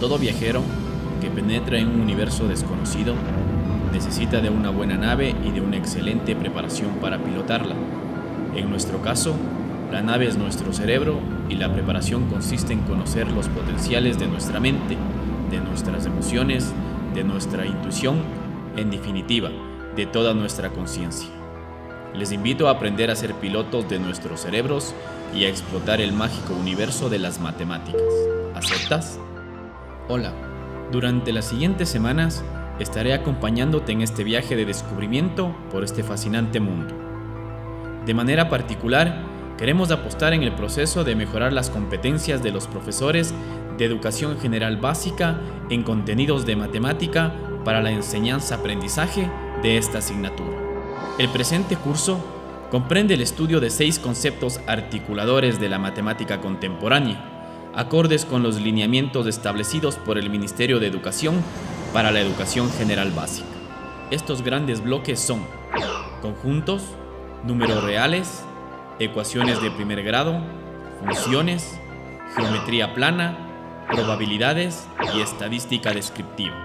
Todo viajero que penetra en un universo desconocido necesita de una buena nave y de una excelente preparación para pilotarla. En nuestro caso, la nave es nuestro cerebro y la preparación consiste en conocer los potenciales de nuestra mente, de nuestras emociones, de nuestra intuición, en definitiva, de toda nuestra conciencia. Les invito a aprender a ser pilotos de nuestros cerebros y a explotar el mágico universo de las matemáticas. ¿Aceptas? Hola, durante las siguientes semanas estaré acompañándote en este viaje de descubrimiento por este fascinante mundo. De manera particular, queremos apostar en el proceso de mejorar las competencias de los profesores de educación general básica en contenidos de matemática para la enseñanza-aprendizaje de esta asignatura. El presente curso comprende el estudio de 6 conceptos articuladores de la matemática contemporánea, acordes con los lineamientos establecidos por el Ministerio de Educación para la educación general básica. Estos grandes bloques son conjuntos, números reales, ecuaciones de primer grado, funciones, geometría plana, probabilidades y estadística descriptiva.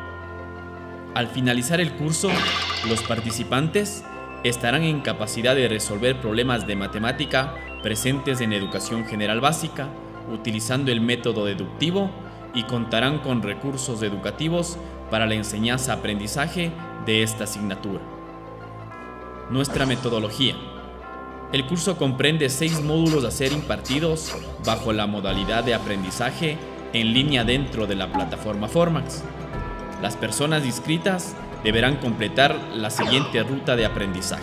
Al finalizar el curso, los participantes estarán en capacidad de resolver problemas de matemática presentes en educación general básica utilizando el método deductivo y contarán con recursos educativos para la enseñanza-aprendizaje de esta asignatura. Nuestra metodología. El curso comprende 6 módulos a ser impartidos bajo la modalidad de aprendizaje en línea dentro de la plataforma Formax. Las personas inscritas deberán completar la siguiente ruta de aprendizaje.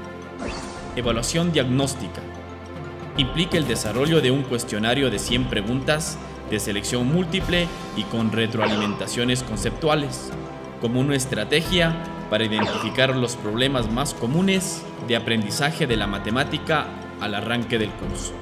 Evaluación diagnóstica. Implica el desarrollo de un cuestionario de 100 preguntas de selección múltiple y con retroalimentaciones conceptuales, como una estrategia para identificar los problemas más comunes de aprendizaje de la matemática al arranque del curso.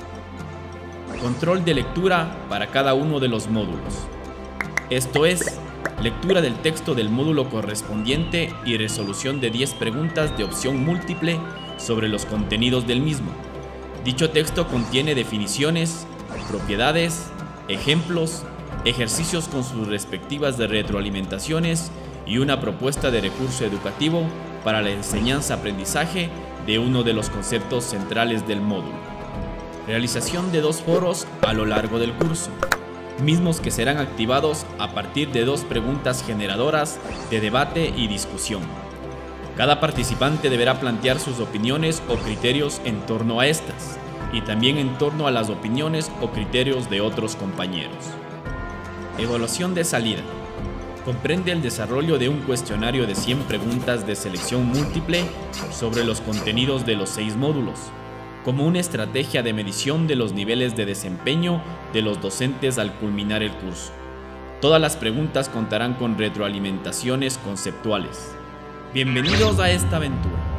Control de lectura para cada uno de los módulos. Esto es, lectura del texto del módulo correspondiente y resolución de 10 preguntas de opción múltiple sobre los contenidos del mismo. Dicho texto contiene definiciones, propiedades, ejemplos, ejercicios con sus respectivas retroalimentaciones y una propuesta de recurso educativo para la enseñanza-aprendizaje de uno de los conceptos centrales del módulo. Realización de 2 foros a lo largo del curso, mismos que serán activados a partir de 2 preguntas generadoras de debate y discusión. Cada participante deberá plantear sus opiniones o criterios en torno a estas, y también en torno a las opiniones o criterios de otros compañeros. Evaluación de salida. Comprende el desarrollo de un cuestionario de 100 preguntas de selección múltiple sobre los contenidos de los 6 módulos, como una estrategia de medición de los niveles de desempeño de los docentes al culminar el curso. Todas las preguntas contarán con retroalimentaciones conceptuales. Bienvenidos a esta aventura.